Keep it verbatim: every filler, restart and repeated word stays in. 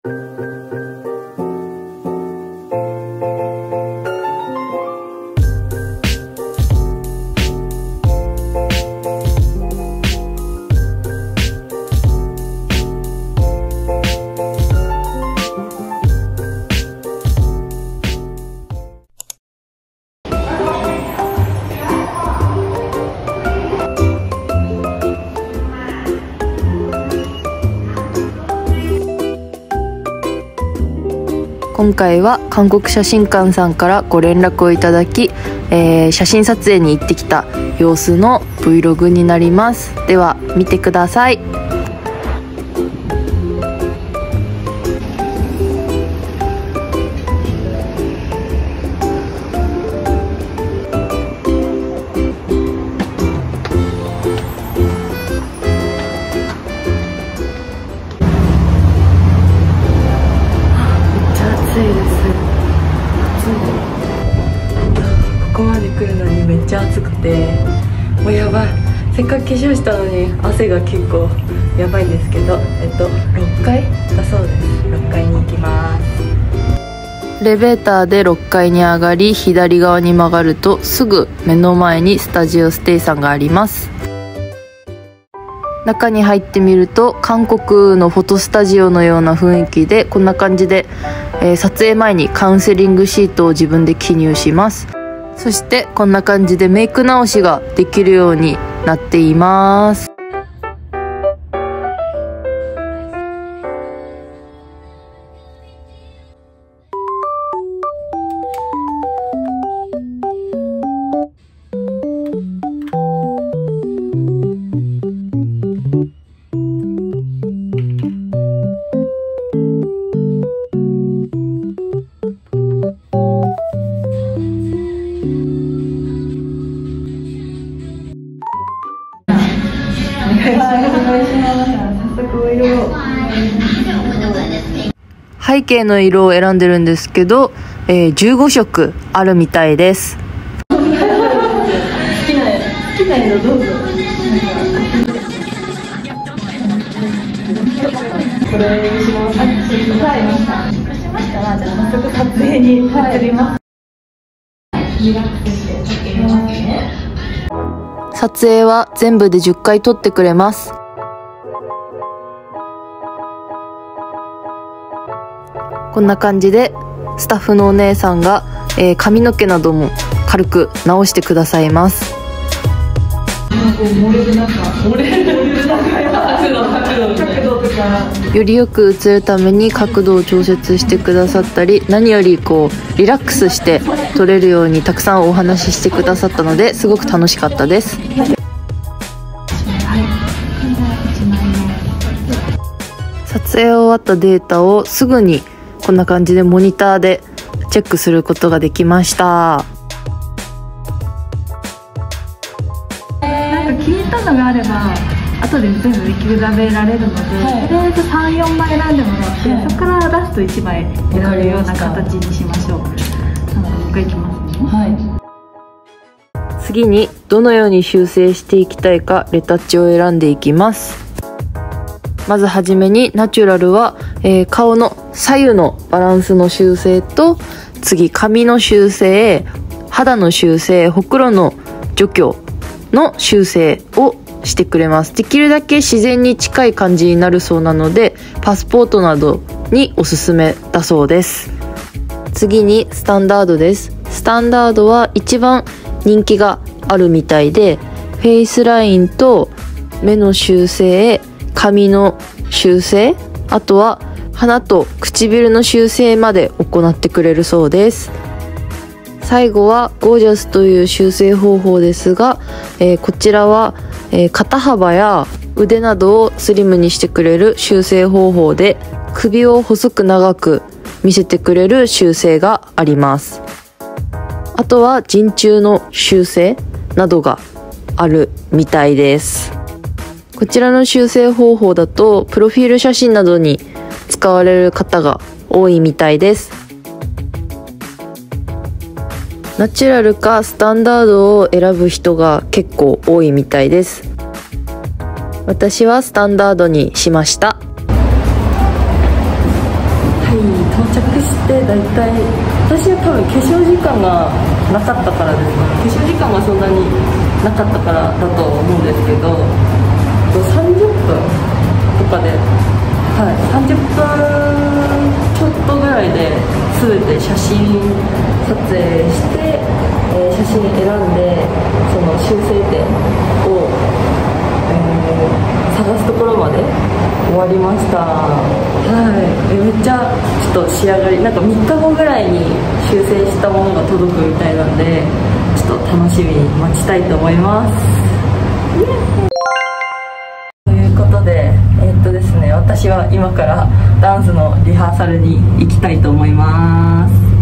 今回は韓国写真館さんからご連絡をいただき、えー、写真撮影に行ってきた様子の Vlog になります。では見てください。ここまで来るのにめっちゃ暑くて、もうやばい。せっかく化粧したのに汗が結構やばいんですけど、えっとろっかいだそうです。ろっかいに行きます。エレベーターでろっかいに上がり、左側に曲がるとすぐ目の前にスタジオステイさんがあります。中に入ってみると韓国のフォトスタジオのような雰囲気で、こんな感じで、えー、撮影前にカウンセリングシートを自分で記入します。そしてこんな感じでメイク直しができるようになっています。背景の色を選んでるんですけど、えー、じゅうごしょくあるみたいです。好きな、好きな色どうぞ。これにします。はい、しましたら、じゃあ早速撮影に移ります。リラックスして撮ってみますね。撮影は全部でじゅっかい撮ってくれます。こんな感じでスタッフのお姉さんが、えー、髪の毛なども軽く直してくださいます。よりよく映るために角度を調節してくださったり、何よりこうリラックスして撮れるようにたくさんお話ししてくださったので、すごく楽しかったです。撮影終わったデータをすぐにこんな感じでモニターでチェックすることができました。 なんか気に入ったのがあれば後で全部見比べられるので、はい、とりあえずさん、よんまい選んでもらって、はい、そこからラストいちまい選べるような形にしましょう。なのでもう一回いきますね。はい、 次にどのように修正していきたいかレタッチを選んでいきます。まずはじめにナチュラルは、えー、顔の左右のバランスの修正と、次髪の修正、肌の修正、ほくろの除去の修正をしてくれます。できるだけ自然に近い感じになるそうなので、パスポートなどにおすすめだそうです。次にスタンダードです。スタンダードは一番人気があるみたいで、フェイスラインと目の修正、髪の修正、あとは鼻と唇の修正まで行ってくれるそうです。最後はゴージャスという修正方法ですが、えー、こちらは、えー、肩幅や腕などをスリムにしてくれる修正方法で、首を細く長く見せてくれる修正があります。あとは人中の修正などがあるみたいです。こちらの修正方法だとプロフィール写真などに使われる方が多いみたいです。ナチュラルかスタンダードを選ぶ人が結構多いみたいです。私はスタンダードにしました。 して大体私は多分化粧時間がなかったからですかね。化粧時間がそんなになかったからだと思うんですけど、さんじゅっぷんとかで、はい、さんじゅっぷんちょっとぐらいで全て写真撮影して、えー、写真選んでその修正点を、えー、探すところまで終わりました。はい、めっちゃちょっと仕上がり、なんかみっかごぐらいに修正したものが届くみたいなんで、ちょっと楽しみに待ちたいと思います。ということで、えーっとですね、私は今からダンスのリハーサルに行きたいと思います。